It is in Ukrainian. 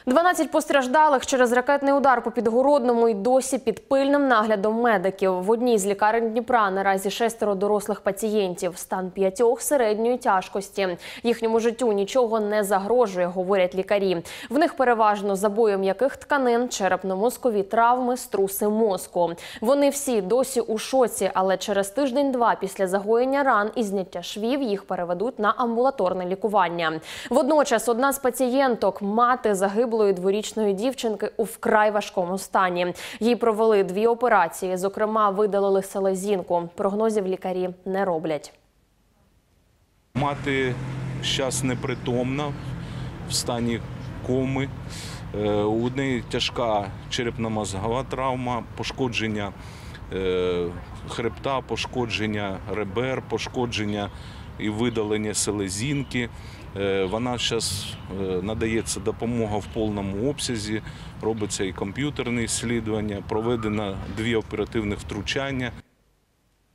12 постраждалих через ракетний удар по Підгородному й досі під пильним наглядом медиків. В одній з лікарень Дніпра наразі 6 дорослих пацієнтів. Стан 5 середньої тяжкості. Їхньому життю нічого не загрожує, говорять лікарі. В них переважно забої м'яких тканин, черепно-мозкові травми, струси мозку. Вони всі досі у шоці, але через тиждень-два після загоєння ран і зняття швів їх переведуть на амбулаторне лікування. Водночас одна з пацієнток – мати загиблої дворічної дівчинки у вкрай важкому стані. Їй провели 2 операції, зокрема видалили селезінку. Прогнозів лікарі не роблять. Мати зараз непритомна, в стані коми. У неї тяжка черепно-мозгова травма, пошкодження хребта, пошкодження ребер, пошкодження і видалення селезінки. Вона зараз надається допомога в повному обсязі, робиться і комп'ютерне розслідування, проведено 2 оперативних втручання.